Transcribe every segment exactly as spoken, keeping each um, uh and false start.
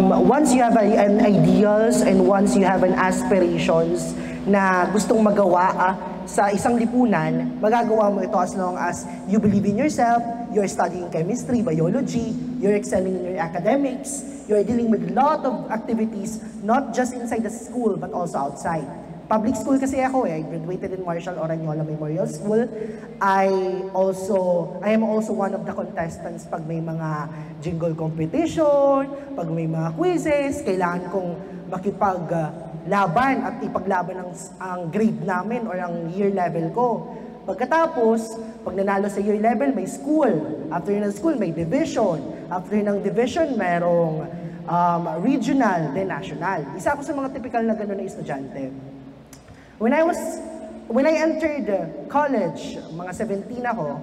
Once you have a, an ideals and once you have an aspirations na gustong magawa ah, sa isang lipunan, magagawa mo ito as long as you believe in yourself, you're studying chemistry, biology, you're excelling in your academics, you're dealing with a lot of activities, not just inside the school, but also outside. Public school kasi ako eh. I graduated in Marshall Oranyola Memorial School. I also, I am also one of the contestants pag may mga jingle competition, pag may mga quizzes, kailangan kong makipaglaban at ipaglaban ang, ang grade namin or ang year level ko. Pagkatapos, pag nanalo sa year level, may school. After ng school, may division. After ng division, merong um, regional, then national. Isa ako sa mga typical na gano'n na estudyante. When I was, when I entered college, mga seventeen ako,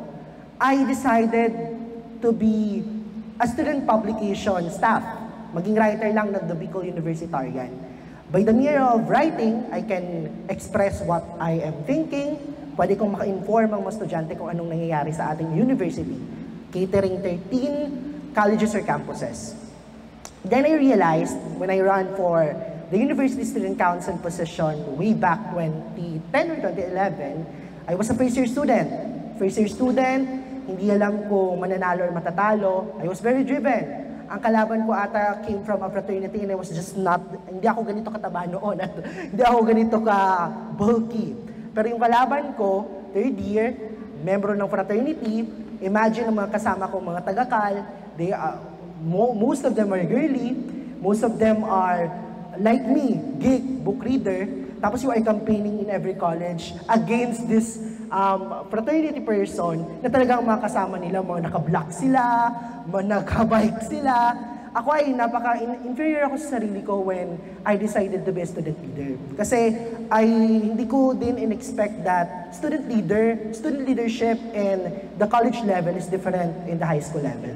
I decided to be a student publication staff. Maging writer lang ng the Bicol Universitarian. By the mere of writing, I can express what I am thinking. Pwede kong maka-inform ang mga estudyante kung anong nangyayari sa ating university. Catering thirteen colleges or campuses. Then I realized, when I ran for the University Student Council position way back twenty ten or twenty eleven, I was a first year student. First year student, hindi alam kung mananalo or matatalo. I was very driven. Ang kalaban ko ata came from a fraternity and I was just not, hindi ako ganito kataba noon at hindi ako ganito ka-bulky. Pero yung kalaban ko, third year, member ng fraternity, imagine ang mga kasama kong mga tagakal, they, uh, mo, most of them are girly, most of them are like me, geek, book reader, tapos you are campaigning in every college against this um, fraternity person na talagang mga kasama nila, mga naka-black sila, mga naka-bike sila. Ako ay napaka-inferior ako sa sarili ko when I decided to be a student leader. Kasi I hindi ko din in-expect that student leader, student leadership in the college level is different in the high school level.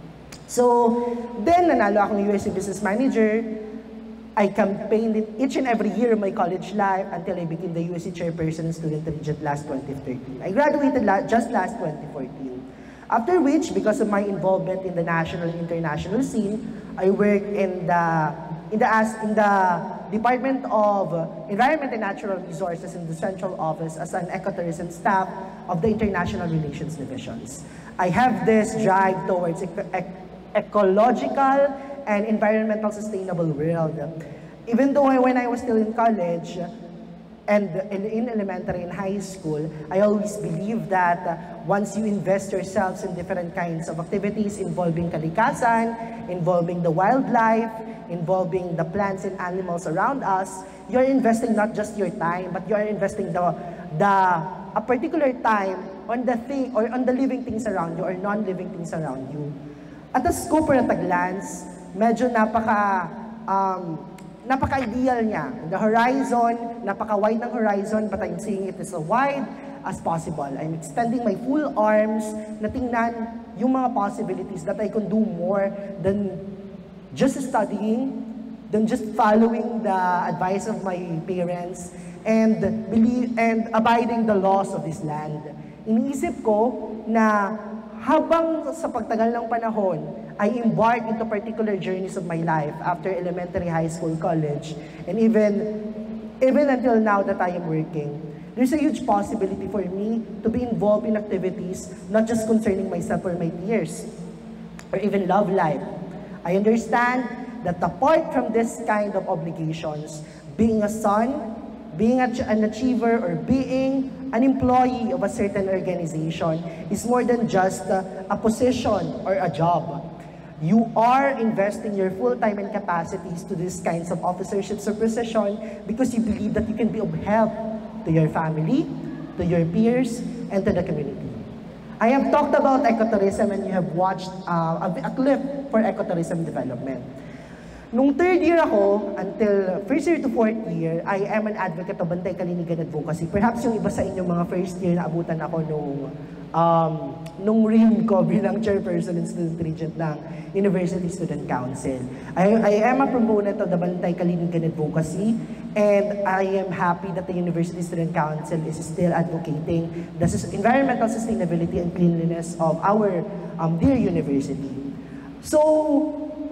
So, then nanalo akong U S C Business Manager. I campaigned it each and every year of my college life until I became the U S C Chairperson and Student Regent last twenty thirteen. I graduated la just last twenty fourteen. After which, because of my involvement in the national and international scene, I worked in the in the as in the Department of Environment and Natural Resources in the Central Office as an ecotourism staff of the International Relations Divisions. I have this drive towards ec ec ecological and environmental sustainable world. Even though I, when I was still in college and in, in elementary and high school, I always believed that uh, once you invest yourselves in different kinds of activities involving kalikasan, involving the wildlife, involving the plants and animals around us, you're investing not just your time, but you're investing the, the a particular time on the thing or on the living things around you or non-living things around you. At the scope at a glance, medyo napaka um, napaka-ideal niya. The horizon, napaka-wide ng horizon, but I'm seeing it as as wide as possible. I'm extending my full arms na tingnan yung mga possibilities that I can do more than just studying, than just following the advice of my parents and believe and abiding the laws of this land. Iniisip ko na habang sa pagtagal ng panahon, I embarked into particular journeys of my life after elementary, high school, college, and even, even until now that I am working. There's a huge possibility for me to be involved in activities not just concerning myself or my peers, or even love life. I understand that apart from this kind of obligations, being a son, being an achiever, or being an employee of a certain organization is more than just a position or a job. You are investing your full time and capacities to these kinds of officerships or position because you believe that you can be of help to your family, to your peers, and to the community. I have talked about ecotourism and you have watched uh, a, a clip for ecotourism development. Nung third year ako, until first year to fourth year, I am an advocate of Bantay Kalinigan Advocacy. Perhaps yung iba sa inyo mga first year na abutan ako nung, um, nung reign ko bilang chairperson and student regent ng University Student Council. I, I am a proponent of the Bantay Kalinigan Advocacy, and I am happy that the University Student Council is still advocating the environmental sustainability and cleanliness of our um, dear university. So,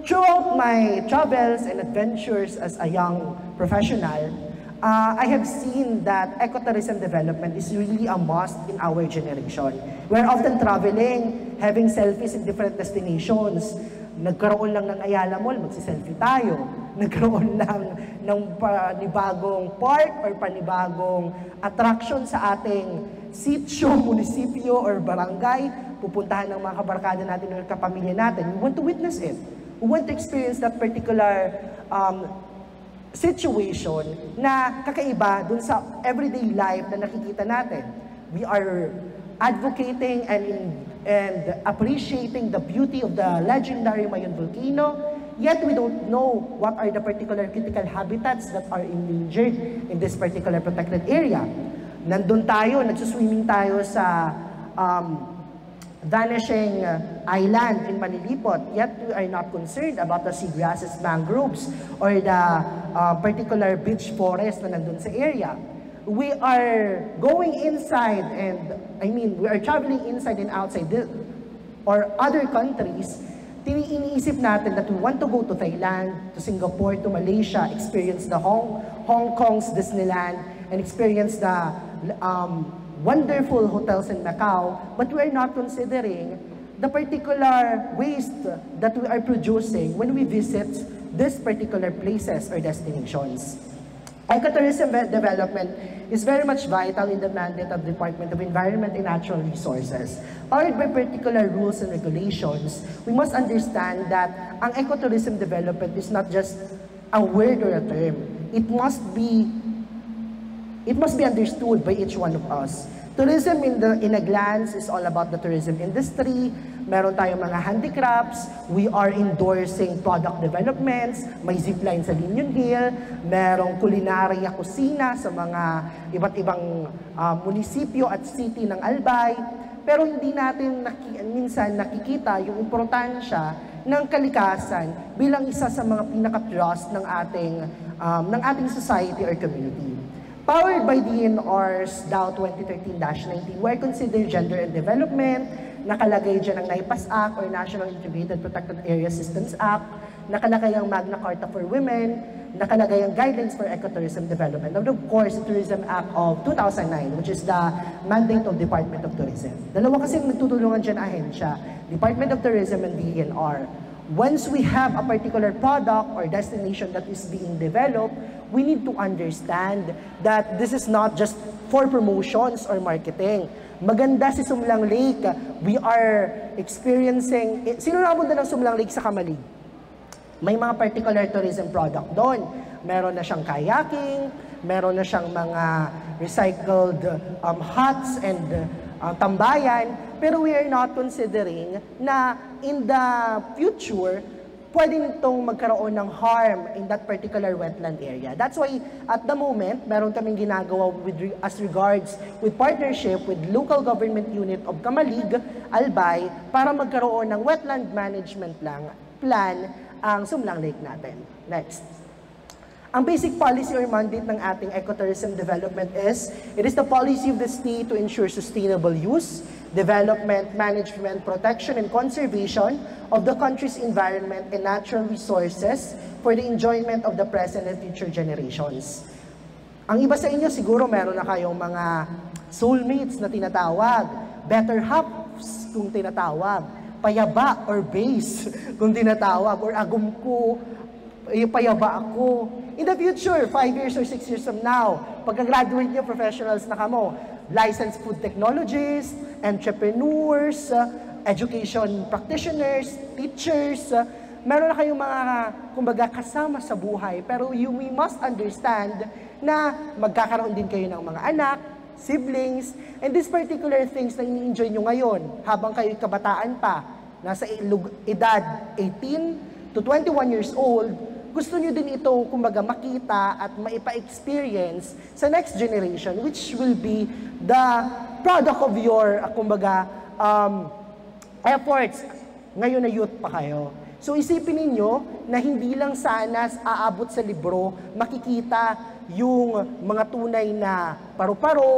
throughout my travels and adventures as a young professional, uh, I have seen that ecotourism development is really a must in our generation. We're often traveling, having selfies in different destinations. Nagkaroon lang ng Ayala Mall, magsiselfie tayo. Nagkaroon lang ng panibagong park or panibagong attraction sa ating sitio, munisipyo, or barangay. Pupuntahan ng mga kabarkada natin or kapamilya natin. We want to witness it. We want to experience that particular um, situation na kakaiba dun sa everyday life na nakikita natin. We are advocating and in, and appreciating the beauty of the legendary Mayon volcano, yet we don't know what are the particular critical habitats that are endangered in this particular protected area. Nandun tayo, nagsuswimming tayo sa um, vanishing island in Malilipot, yet we are not concerned about the seagrasses, mangroves, or the uh, particular beach forest na nandun sa area. We are going inside and, I mean, we are traveling inside and outside the, or other countries. Iniisip natin that we want to go to Thailand, to Singapore, to Malaysia, experience the Hong, Hong Kong's Disneyland, and experience the um, wonderful hotels in Macau, but we are not considering the particular waste that we are producing when we visit these particular places or destinations. Ecotourism development is very much vital in the mandate of the Department of Environment and Natural Resources. Powered by particular rules and regulations, we must understand that ang ecotourism development is not just a word or a term. It must be, it must be understood by each one of us. Tourism in, the, in a glance is all about the tourism industry. Meron tayong mga handicrafts. We are endorsing product developments. May zipline sa Linyon Hill. Merong kulinarya kusina sa mga iba't ibang uh, munisipyo at city ng Albay. Pero hindi natin naki, minsan nakikita yung importansya ng kalikasan bilang isa sa mga pinaka-trust ng ating, um, ng ating society or community. Powered by D N R's D A O twenty thirteen dash nineteen, where considered gender and development, nakalagay dyan ang NAIPAS Act or National Integrated Protected Area Systems Act, nakalagay ang Magna Carta for Women, nakalagay ang Guidelines for Ecotourism Development, and of course, the Tourism Act of two thousand nine, which is the mandate of Department of Tourism. Dalawa kasi nagtutulungan dyan ahensya, Department of Tourism and D N R. Once we have a particular product or destination that is being developed, we need to understand that this is not just for promotions or marketing. Maganda si Sumlang Lake. We are experiencing... Sino napunta ng Sumlang Lake sa Kamalig? May mga particular tourism product doon. Meron na siyang kayaking, meron na siyang mga recycled um, huts and uh, tambayan. Pero we are not considering na in the future, pwede nitong magkaroon ng harm in that particular wetland area. That's why, at the moment, meron kaming ginagawa with, as regards with partnership with local government unit of Kamalig, Albay, para magkaroon ng wetland management lang, plan ang Sumlang Lake natin. Next. Ang basic policy or mandate ng ating ecotourism development is, it is the policy of the state to ensure sustainable use, development, management, protection, and conservation of the country's environment and natural resources for the enjoyment of the present and future generations. Ang iba sa inyo, siguro meron na kayong mga soulmates na tinatawag, better halves kung tinatawag, payaba or base kung tinatawag, or agum ko, payaba ako. In the future, five years or six years from now, pagka-graduate nyo, professionals na kamo, licensed food technologists, entrepreneurs, uh, education practitioners, teachers, uh, meron na kayong mga, kumbaga, kasama sa buhay. Pero you, we must understand na magkakaroon din kayo ng mga anak, siblings, and these particular things na ini-enjoy nyo ngayon, habang kayo kabataan pa, nasa edad eighteen to twenty-one years old, gusto nyo din ito, kumbaga, makita at maipa-experience sa next generation, which will be the product of your, uh, kumbaga, um, efforts. Ngayon na youth pa kayo. So isipin ninyo na hindi lang sana aabot sa libro, makikita yung mga tunay na paru-paro,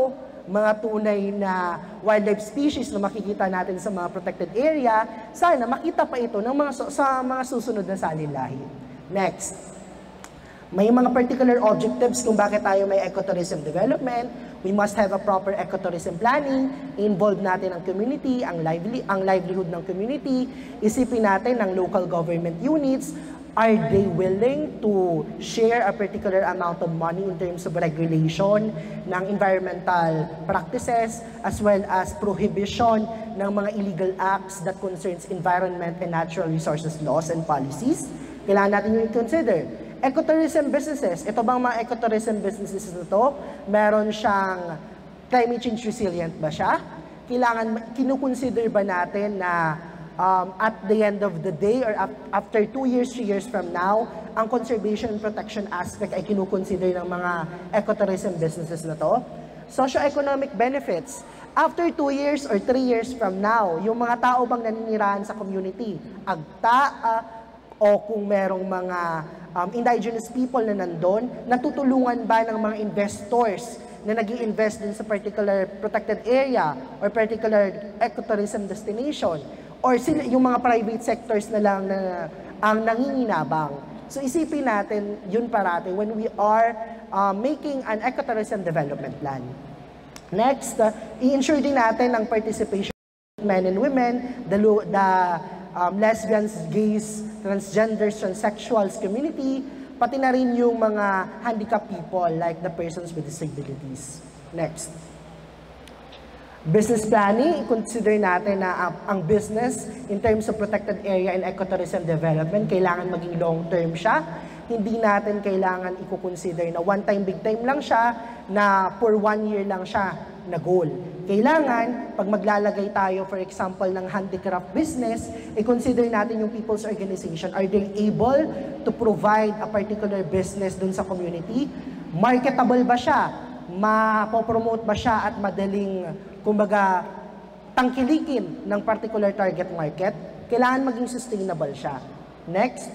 mga tunay na wildlife species na makikita natin sa mga protected area, sana makita pa ito ng mga, sa mga susunod na salinlahi. Next. May mga particular objectives kung bakit tayo may ecotourism development. We must have a proper ecotourism planning. Involve natin ang community, ang, lively, ang livelihood ng community. Isipin natin ng local government units. Are they willing to share a particular amount of money in terms of regulation ng environmental practices as well as prohibition ng mga illegal acts that concerns environment and natural resources laws and policies? Kailangan natin yung i-consider. Ecotourism businesses, ito bang mga ecotourism businesses na to, meron siyang climate change resilient ba siya? Kailangan, kinukonsider ba natin na um, at the end of the day or after two years, three years from now, ang conservation and protection aspect ay kinukonsider ng mga ecotourism businesses na to? Socio-economic benefits, after two years or three years from now, yung mga tao bang naninirahan sa community, agta, uh, o kung merong mga um, indigenous people na nandun, natutulungan ba ng mga investors na nag-i-invest din sa particular protected area or particular ecotourism destination, or sila, yung mga private sectors na lang na ang nanginginabang. So isipin natin yun parati when we are uh, making an ecotourism development plan. Next, uh, i-ensure din natin ang participation of men and women, the, the um, lesbians, gays, transgenders, transsexuals community, pati na rin yung mga handicapped people like the persons with disabilities. Next. Business planning, consider natin na ang business in terms of protected area and ecotourism development, kailangan maging long-term siya. Hindi natin kailangan i-consider na one-time, big-time lang siya, na for one year lang siya na goal. Kailangan, pag maglalagay tayo, for example, ng handicraft business, i-consider natin yung people's organization. Are they able to provide a particular business dun sa community? Marketable ba siya? Mapopromote ba siya at madaling, kumbaga, tangkilikin ng particular target market? Kailangan maging sustainable siya. Next.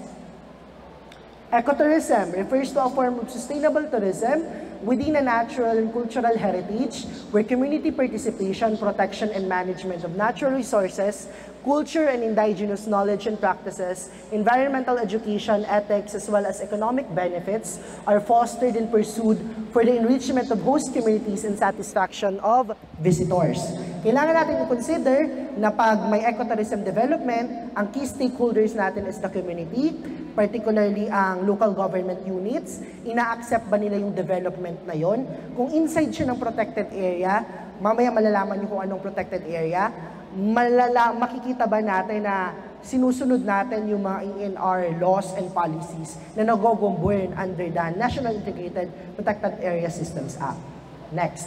Ecotourism refers to a form of sustainable tourism within a natural and cultural heritage where community participation, protection, and management of natural resources, culture and indigenous knowledge and practices, environmental education, ethics, as well as economic benefits are fostered and pursued for the enrichment of host communities and satisfaction of visitors. Kailangan natin i-consider na pag may ecotourism development, ang key stakeholders natin is the community, particularly ang local government units. Ina-accept ba nila yung development na yon? Kung inside siya ng protected area, mamaya malalaman niyo kung anong protected area, malala, makikita ba natin na sinusunod natin yung mga E N R laws and policies na nagogomborn under the National Integrated Protected Area Systems Act. Next.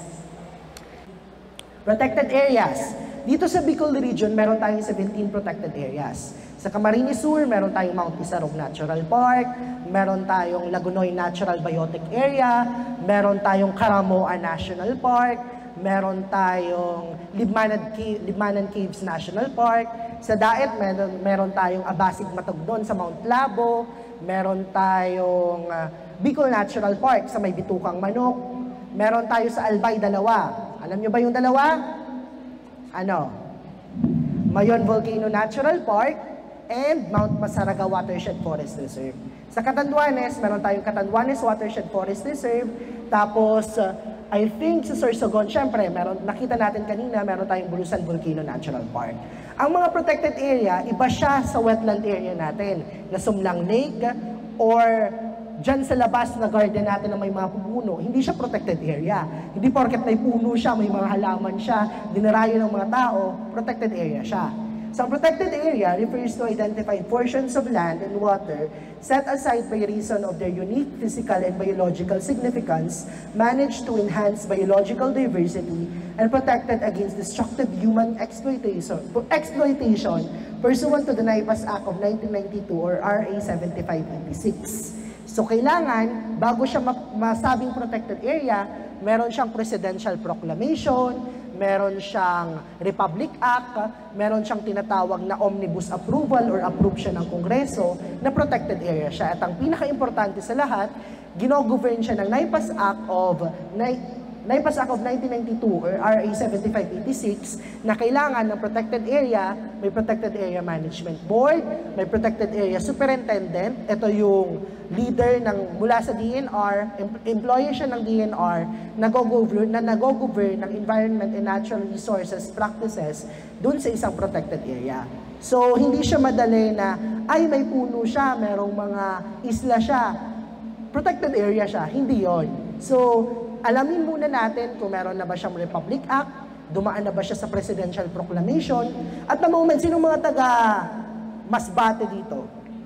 Protected areas. Dito sa Bicol region, meron tayong seventeen protected areas. Sa Camarines Sur, meron tayong Mount Isarog Natural Park, meron tayong Lagunoy Natural Biotic Area, meron tayong Caramoa National Park, meron tayong Libmanan, Cave, Libmanan Caves National Park. Sa Daet, meron, meron tayong Abasig Matugdon sa Mount Labo, meron tayong uh, Bicol Natural Park sa may Bitukang Manok, meron tayo sa Albay, dalawa. Alam nyo ba yung dalawa? Ano? Mayon Volcano Natural Park and Mount Masaraga Watershed Forest Reserve. Sa Catanduanes, meron tayong Catanduanes Watershed Forest Reserve. Tapos, uh, I think sa Sorsogon, syempre, meron, nakita natin kanina, meron tayong Bulusan Volcano Natural Park. Ang mga protected area, iba siya sa wetland area natin, na Sumlang Lake or dyan sa labas na garden natin na may mga puno, hindi siya protected area. Hindi porket may puno siya, may mga halaman siya, dinarayo ng mga tao, protected area siya. So, protected area refers to identified portions of land and water set aside by reason of their unique physical and biological significance, managed to enhance biological diversity, and protected against destructive human exploitation, exploitation pursuant to the NAIPAS Act of nineteen ninety-two or R A seventy-five eighty-six. So, kailangan, bago siya masabing protected area, meron siyang presidential proclamation, meron siyang Republic Act, meron siyang tinatawag na omnibus approval or approve siya ng Kongreso na protected area siya. At ang pinaka-importante sa lahat, gino-govern siya ng NAIPAS Act of Naipas Act of nineteen ninety-two or R A seventy-five eighty-six na kailangan ng protected area, may protected area management board, may protected area superintendent, ito yung leader ng mula sa D N R, employee siya ng D N R, nag-govern na nag-govern ng environment and natural resources practices dun sa isang protected area. So hindi siya madali na ay may puno siya, merong mga isla siya, protected area siya, hindi yon. So alamin muna natin kung meron na ba siyang Republic Act, dumaan na ba siya sa Presidential Proclamation, at the moment, sinong mga taga Masbate dito?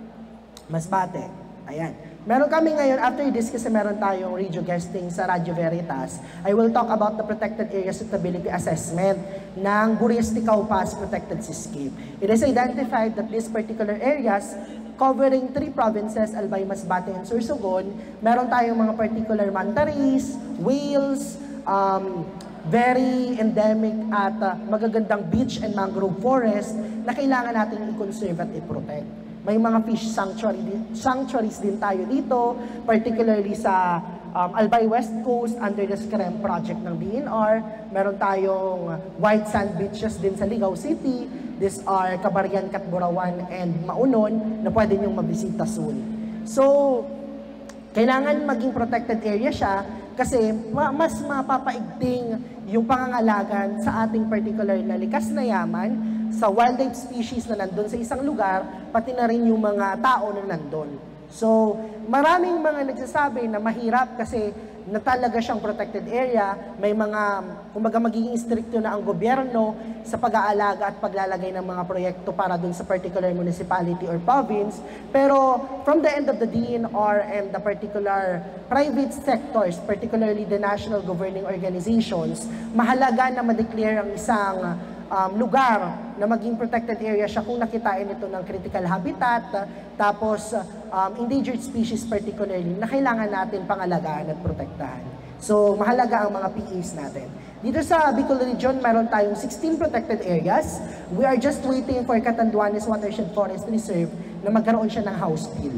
Masbate. Ayan. Meron kami ngayon, after this, kasi meron tayong radio guesting sa Radio Veritas, I will talk about the Protected Area Suitability Assessment ng Buris-Ticao Pass Protected Seascape. It is identified that these particular areas covering three provinces, Albay, Masbate, and Sorsogon, meron tayong mga particular manta rays, whales, um, very endemic at uh, magagandang beach and mangrove forest na kailangan natin i-conserve at i-protect. May mga fish sanctuary, sanctuaries din tayo dito, particularly sa um, Albay West Coast under the SCREM project ng D N R. Meron tayong white sand beaches din sa Ligao City. These are Cabarian, Catburawan, and Maunon na pwede niyong mabisita soon. So, kailangan maging protected area siya kasi ma mas mapapaigting yung pangangalagan sa ating particular na likas na yaman, sa wildlife species na nandun sa isang lugar, pati na rin yung mga tao na nandun. So, maraming mga nagsasabi na mahirap kasi na talaga siyang protected area, may mga, kumbaga magiging stricto na ang gobyerno sa pag-aalaga at paglalagay ng mga proyekto para dun sa particular municipality or province. Pero from the end of the D N R and the particular private sectors, particularly the national governing organizations, mahalaga na ma-declare ang isang Um, lugar na maging protected area siya kung nakitain ito ng critical habitat, tapos um, endangered species particularly na kailangan natin pangalagaan at protektahan. So, mahalaga ang mga P As natin. Dito sa Bicol Region, meron tayong sixteen protected areas. We are just waiting for Catanduanes Watershed Forest Reserve na magkaroon siya ng House Bill.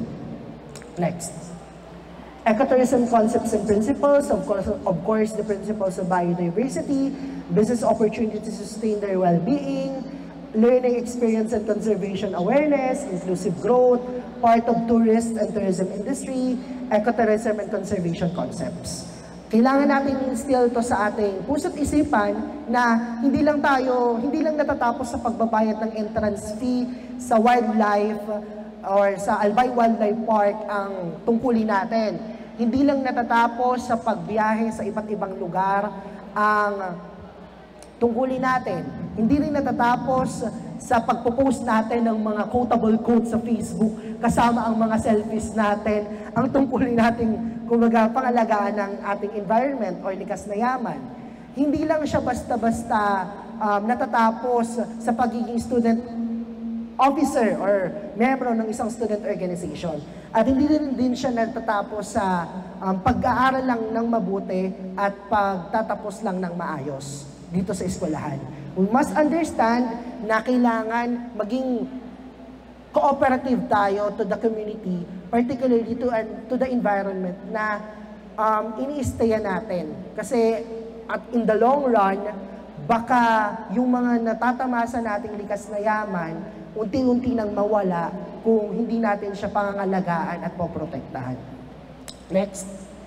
Next. Ecotourism concepts and principles, of course, of course, the principles of biodiversity, business opportunity to sustain their well-being, learning experience and conservation awareness, inclusive growth, part of tourist and tourism industry, ecotourism and conservation concepts. Kailangan natin instill to sa ating puso't isipan na hindi lang tayo, hindi lang natatapos sa pagbabayad ng entrance fee sa wildlife or sa Albay Wildlife Park ang tungkulin natin. Hindi lang natatapos sa pagbiyahe sa iba't ibang lugar ang tungkulin natin. Hindi rin natatapos sa pagpo-post natin ng mga quotable quotes sa Facebook kasama ang mga selfies natin. Ang tungkulin natin, kumbaga, pangalagaan ng ating environment o likas na yaman. Hindi lang siya basta-basta um, natatapos sa pagiging student officer or membro ng isang student organization. At hindi din, din siya natatapos sa um, pag-aaral lang ng mabuti at pagtatapos lang ng maayos dito sa eskwelahan. We must understand na kailangan maging cooperative tayo to the community, particularly to, uh, to the environment na um, ini-stayan natin. Kasi at in the long run, baka yung mga natatamasa nating likas na yaman, unti-unti nang mawala kung hindi natin siya pangangalagaan at poprotektahan. Next.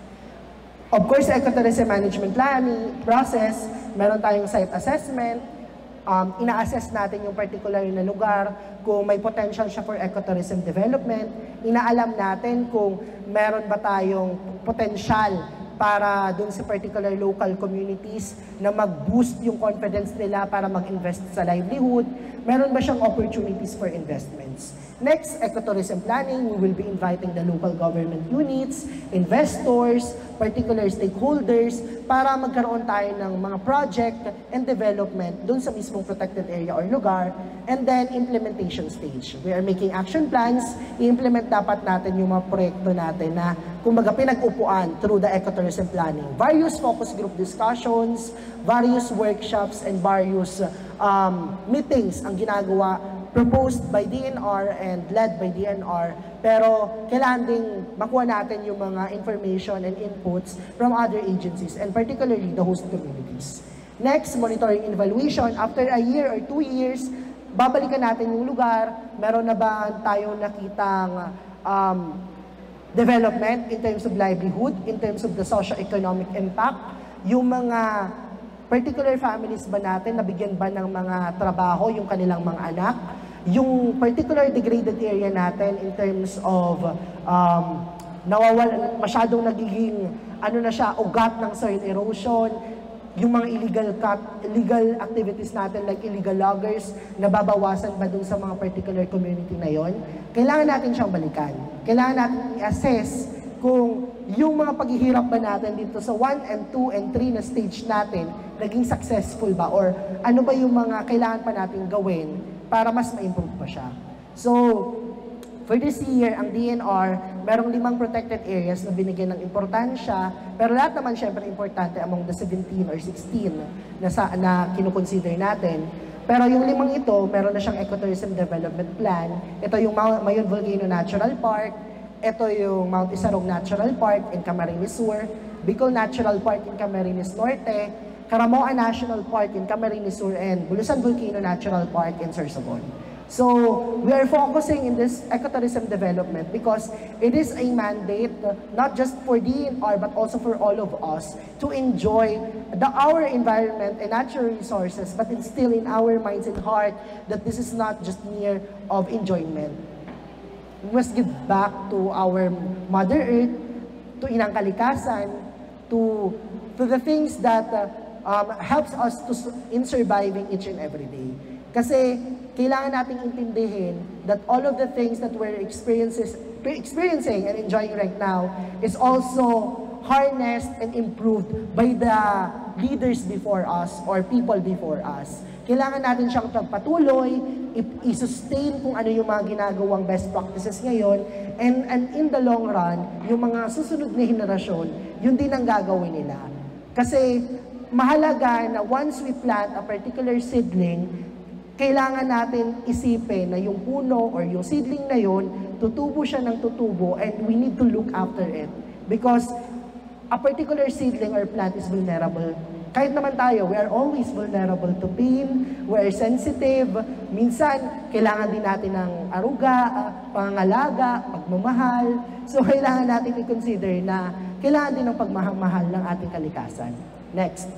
Of course, ecotourism management planning process, meron tayong site assessment, um, ina-assess natin yung particular na lugar, kung may potential siya for ecotourism development, inaalam natin kung meron ba tayong potential para dun sa particular local communities na mag-boost yung confidence nila para mag-invest sa livelihood, meron ba siyang opportunities for investments. Next, ecotourism planning, we will be inviting the local government units, investors, particular stakeholders, para magkaroon tayo ng mga project and development dun sa mismong protected area or lugar, and then implementation stage. We are making action plans, i-implement dapat natin yung mga proyekto natin na kumbaga pinag-upuan through the ecotourism planning. Various focus group discussions, various workshops, and various um, meetings ang ginagawa proposed by D N R and led by D N R, pero kailangan ding makuha natin yung mga information and inputs from other agencies, and particularly the host communities. Next, monitoring and evaluation. After a year or two years, babalikan natin yung lugar, meron na ba tayong nakitang um, development in terms of livelihood, in terms of the socio-economic impact, yung mga particular families ba natin, nabigyan ba ng mga trabaho yung kanilang mga anak, yung particular degraded area natin in terms of um, nawawala, masyadong nagiging ano na siya, ugat ng soil erosion, yung mga illegal cut, illegal activities natin like illegal loggers, nababawasan ba dun sa mga particular community na yon? Kailangan natin siyang balikan. Kailangan natin i-assess kung yung mga paghihirap ba natin dito sa one and two and three na stage natin, naging successful ba? Or ano ba yung mga kailangan pa natin gawin para mas ma-improve pa siya? So, for this year, ang D N R, merong limang protected areas na binigyan ng importansya, pero lahat naman syempre importante among the seventeen or sixteen na, sa, na kinukonsider natin. Pero yung limang ito, meron na siyang ecotourism development plan. Ito yung Mayon Volcano Natural Park, ito yung Mount Isarog Natural Park in Camarines Sur, Bicol Natural Park in Camarines Norte, Caramoa National Park in Camarines Sur, and Bulusan Volcano Natural Park in Sorsogon. So, we are focusing in this ecotourism development because it is a mandate not just for D N R but also for all of us to enjoy the, our environment and natural resources, but instill in our minds and heart that this is not just mere of enjoyment. We must give back to our Mother Earth, to inang kalikasan, to, to the things that uh, um, helps us to, in surviving each and every day. Kasi kailangan nating intindihin that all of the things that we're experiences, experiencing and enjoying right now is also harnessed and improved by the leaders before us or people before us. Kailangan natin siyang pagpatuloy, i-sustain kung ano yung mga ginagawang best practices ngayon, and, and in the long run, yung mga susunod na henerasyon, yun din ang gagawin nila. Kasi mahalaga na once we plant a particular seedling, kailangan natin isipin na yung puno or yung seedling na yun, tutubo siya ng tutubo, and we need to look after it. Because a particular seedling or plant is vulnerable. Kahit naman tayo, we are always vulnerable to pain, we are sensitive. Minsan, kailangan din natin ng aruga, pangangalaga, pagmamahal. So, kailangan natin i-consider na kailangan din ng pagmamahal ng ating kalikasan. Next.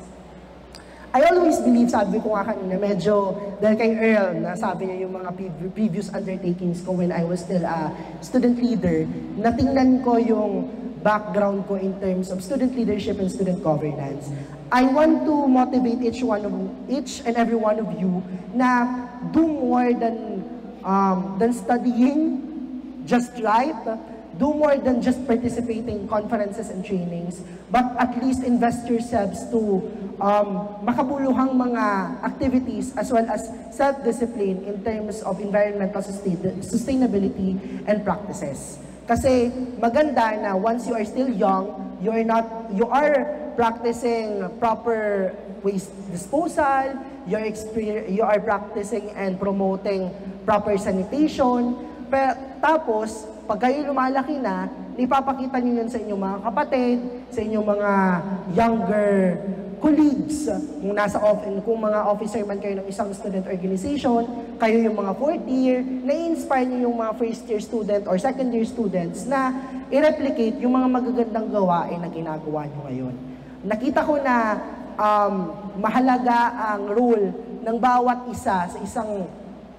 I always believe, sabi ko nga kanina, medyo, dahil kay Earl, na sabi niya yung mga previous undertakings ko when I was still a student leader, natingnan ko yung background ko in terms of student leadership and student governance. I want to motivate each one of each and every one of you na do more than um, than studying just right, do more than just participating in conferences and trainings, but at least invest yourselves to um, makabuluhang mga activities as well as self-discipline in terms of environmental sustainability and practices. Kasi maganda na once you are still young, you are not, you are practicing proper waste disposal, you are, you are practicing and promoting proper sanitation. Pero, tapos, pag kayo lumalaki na, ipapakita niyo yun sa inyong mga kapatid, sa inyong mga younger colleagues, kung nasa office, kung mga officer man kayo ng isang student organization, kayo yung mga fourth year, na-inspire niyo yung mga first year student or second year students na i-replicate yung mga magagandang gawain na ginagawa niyo ngayon. Nakita ko na um, mahalaga ang role ng bawat isa sa isang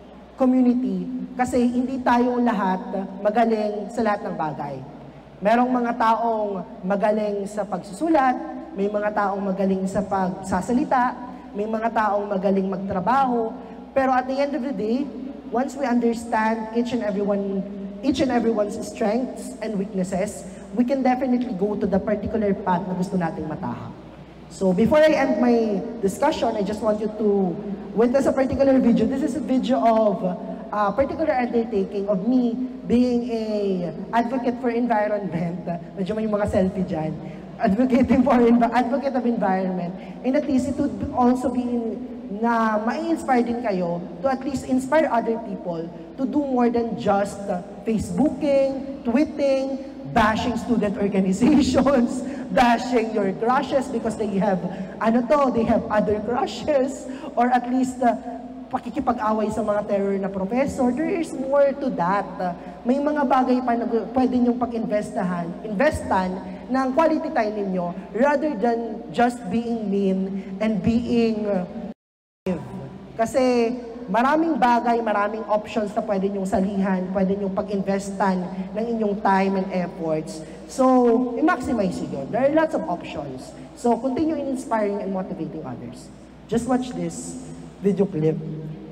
community kasi hindi tayong lahat magaling sa lahat ng bagay. Merong mga taong magaling sa pagsusulat, may mga taong magaling sa pagsasalita, may mga taong magaling magtrabaho, pero at the end of the day, once we understand each and everyone, each and everyone's strengths and weaknesses, we can definitely go to the particular path na gusto nating matahak. So before I end my discussion, I just want you to witness a particular video. This is a video of a particular undertaking of me being a advocate for environment. Medyo may mga selfie dyan. Advocating for advocate of environment. And at least it would also be in, na ma-inspire din kayo to at least inspire other people to do more than just uh, Facebooking, tweeting, bashing student organizations, bashing your crushes because they have, ano to, they have other crushes, or at least uh, pakikipag-away sa mga terror na professor. There is more to that. Uh, may mga bagay pa na pwede niyong pag-investahan, investan ng quality time ninyo rather than just being mean and being uh, kasi maraming bagay, maraming options na pwede nyong salihan, pwede nyong pag-investan ng inyong time and efforts. So, i-maximize yun. There are lots of options. So, continue in inspiring and motivating others. Just watch this video clip.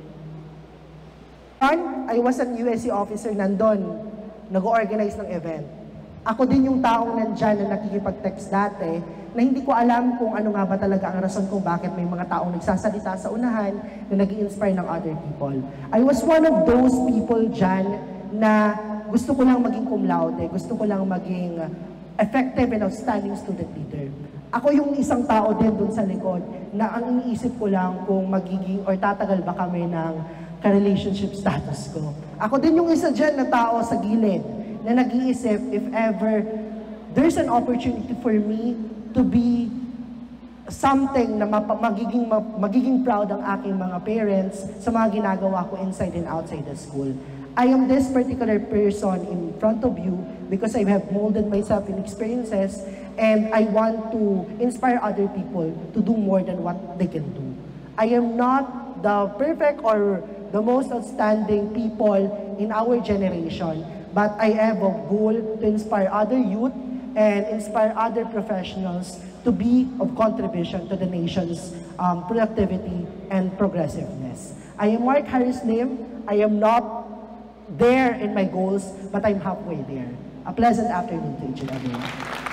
I was an U S C officer nandun, nag-organize ng event. Ako din yung taong nandyan na nakikipag-text dati na hindi ko alam kung ano nga ba talaga ang rason kung bakit may mga taong nagsasalita sa unahan na nag-i-inspire ng other people. I was one of those people dyan na gusto ko lang maging cum laude, gusto ko lang maging effective and outstanding student leader. Ako yung isang tao din dun sa likod na ang iniisip ko lang kung magiging or tatagal ba kami ng ka-relationship status ko. Ako din yung isa dyan na tao sa gilid na nag-iisip if ever there's an opportunity for me to be something na magiging, magiging proud ang aking mga parents sa mga ginagawa ko inside and outside the school. I am this particular person in front of you because I have molded myself in experiences and I want to inspire other people to do more than what they can do. I am not the perfect or the most outstanding people in our generation, but I have a goal to inspire other youth and inspire other professionals to be of contribution to the nation's um, productivity and progressiveness. I am Mark Harris Lim. I am not there in my goals, but I'm halfway there. A pleasant afternoon to each and everyone.